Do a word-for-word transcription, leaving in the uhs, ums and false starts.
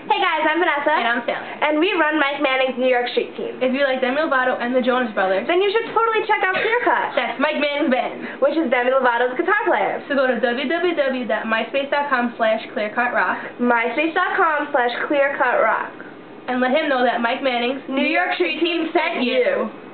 Hey guys, I'm Vanessa. And I'm Taylor. And we run Mike Manning's New York Street team. If you like Demi Lovato and the Jonas Brothers, then you should totally check out ClearCut. That's Mike Manning's band, which is Demi Lovato's guitar player. So go to w w w dot myspace dot com slash clearcut rock myspace dot com slash clearcut rock and let him know that Mike Manning's New York Street team sent you.